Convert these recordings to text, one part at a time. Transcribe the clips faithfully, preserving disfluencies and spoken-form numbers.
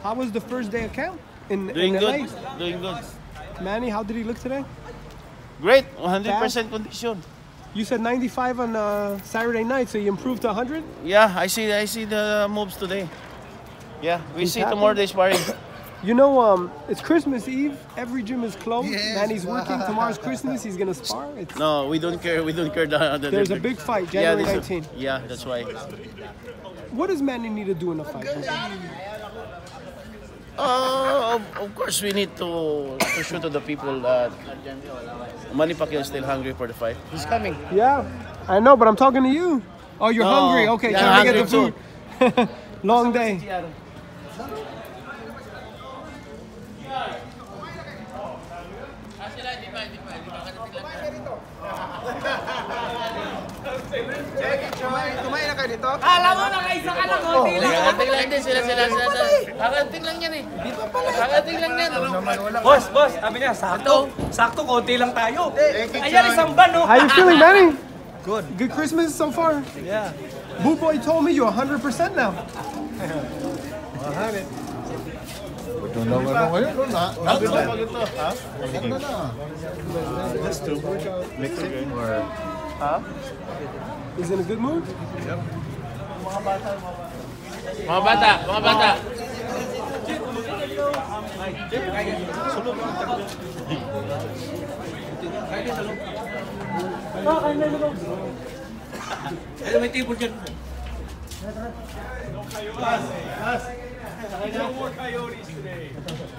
how was the first day of camp in, Doing in L A? good. Doing good. Manny, how did he look today? Great. one hundred percent condition. You said ninety-five on uh, Saturday night, so you improved to one hundred? Yeah, I see. I see the moves today. Yeah, we He's see happy. tomorrow day sparring. You know, um, it's Christmas Eve. Every gym is closed. Yes. Manny's working. Tomorrow's Christmas. He's gonna spar. It's, No, we don't care. We don't care. The, the, there's the, a big fight, yeah, January there's a- nineteenth. Yeah, that's why. What does Manny need to do in a fight? Uh, of, of course, we need to, to show to the people that Manny Pacquiao is still hungry for the fight. He's coming. Yeah, I know, but I'm talking to you. Oh, you're No, hungry. Okay, yeah, trying to get the hungry food. Long day. Kumain na kayo dito? Alam mo, nakaisa ka na konti lang. Kakating lang din sila sila sila. Kakating lang yan eh. Kakating lang yan. Boss, boss, sabi niya, sakto. Sakto, konti lang tayo. Ayan, isang ban, no? How you feeling, Manny? Good. Good Christmas so far? Yeah. Buboy told me you're one hundred percent now. one hundred. Ito na nga ngayon, no? Na? Ito, ha? Maganda na. Just to mix it or... Huh? He's in a good mood? Yep. Mga bata, mga bata. Ano, may table dyan. No more coyotes today.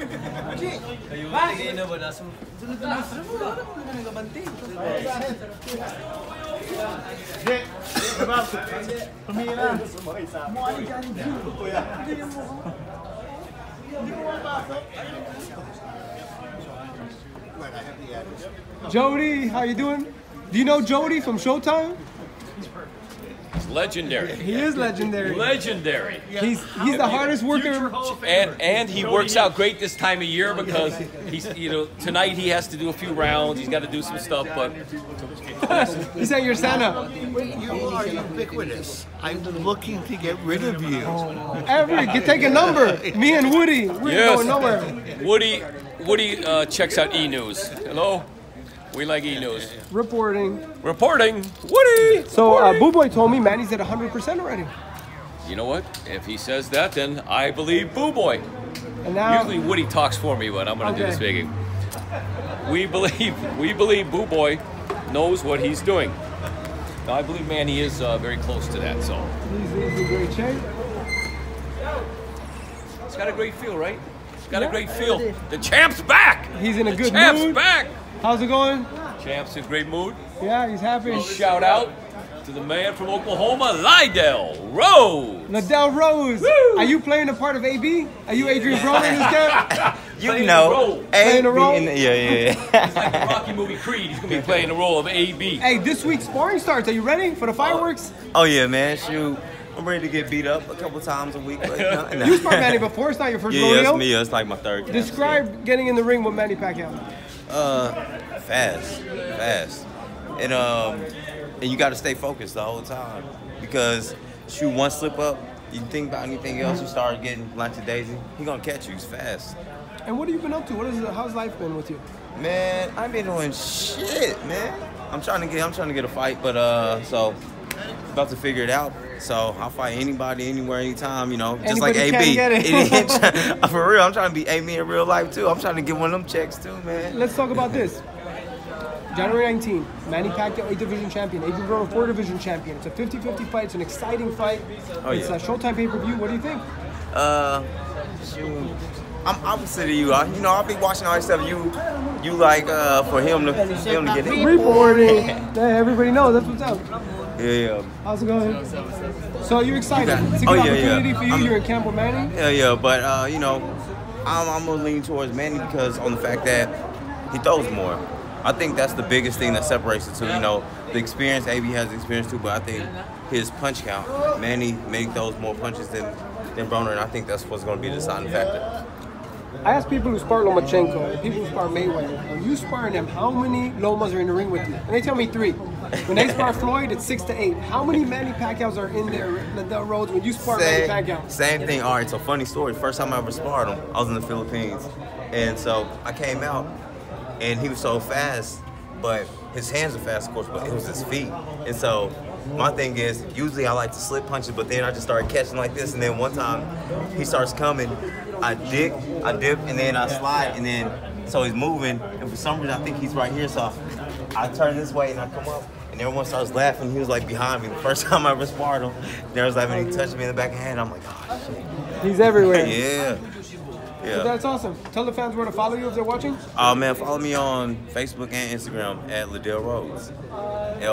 Jody, how you doing? Do you know Jody from Showtime? Legendary. He is legendary. Legendary. He's he's the hardest worker. And and he works out great this time of year because he's you know tonight he has to do a few rounds. He's got to do some stuff, but He said you're Santa. You are ubiquitous. I'm looking to get rid of you. Every get take a number. Me and Woody, we're yes, going nowhere. Woody Woody uh, checks out E News. Hello, we like E News. Reporting. Reporting, Woody. So uh, Buboy told me Manny's at one hundred percent already. You know what? If he says that, then I believe Buboy. And now, Usually Woody talks for me, but I'm going to Okay. do the speaking. We believe we believe Buboy knows what he's doing. Now, I believe Manny is uh, very close to that, so. he's, he's in great shape. It's got a great feel, right? It's got Yeah. a great feel. The champ's back! He's in a the good champ's mood. back! How's it going? Champ's in great mood. Yeah, he's happy. Shout out to the man from Oklahoma, Lydell Rose. Nadell Rose. Woo! Are you playing a part of A B? Are you Adrian Broner in this game? You Playing know, the role. Playing the A B role? in the- yeah, yeah, It's yeah. like the Rocky movie Creed. He's going to be playing the role of A B. Hey, this week's sparring starts. Are you ready for the fireworks? Oh yeah, man. Shoot, I'm ready to get beat up a couple times a week. But, no, no. You sparred Manny before. It's not your first Yeah, rodeo. it's me. It's like my third. camp. Describe getting in the ring with Manny Pacquiao. Uh, fast, fast, and um, and you got to stay focused the whole time because shoot, one slip up, you think about anything else, you start getting lackadaisy. He gonna catch you. He's fast. And what have you been up to? What is it? How's life been with you? Man, I've been doing shit, man. I'm trying to get, I'm trying to get a fight, but uh, so about to figure it out. So I'll fight anybody, anywhere, anytime, you know, just Anybody like can A B. get it. It ain't- For real, I'm trying to be A B in real life too. I'm trying to get one of them checks too, man. Let's talk about this. January nineteenth, Manny Pacquiao, eight division champion, Adrian Broner, four division champion. It's a fifty fifty fight. It's an exciting fight. Oh, it's yeah. a Showtime pay-per-view. What do you think? Uh, shoot. I'm opposite of you. I, you know, I'll be watching all this stuff. You, you like uh, for him to, him to get it. Reporting. Yeah, everybody knows. That's what's up. Yeah, yeah, How's it going? So you're excited. You got- It's a oh, good yeah, yeah. opportunity for you. I'm- You're in camp with Manny. yeah, yeah. But uh, you know, I'm, I'm gonna lean towards Manny because on the fact that he throws more. I think that's the biggest thing that separates the two. You know, the experience, A B has experience too, but I think his punch count, Manny, Manny throws more punches than than Broner, and I think that's what's gonna be the deciding factor. I asked people who spar Lomachenko and people who spar Mayweather. Are you sparring them? How many Lomas are in the ring with you? And they tell me three. When they spar Floyd, it's six to eight. How many Manny Pacquiaos are in there, Liddell Rhodes, when you spar Manny Same, Pacquiao? same thing. All right, so funny story. First time I ever sparred him, I was in the Philippines. And so I came out, and he was so fast, but his hands are fast, of course, but it was his feet. And so my thing is, usually I like to slip punches, but then I just started catching like this. And then one time, he starts coming, I dig, I dip, and then I slide, and then, so he's moving, and for some reason I think he's right here, so I, I turn this way and I come up, and everyone starts laughing. He was like behind me. The first time I ever sparred him, there was like when he touched me in the back of the head, I'm like, oh shit. He's everywhere. Yeah. Yeah. That's awesome. Tell the fans where to follow you if they're watching. Oh man, follow me on Facebook and Instagram at Liddell Rhodes. L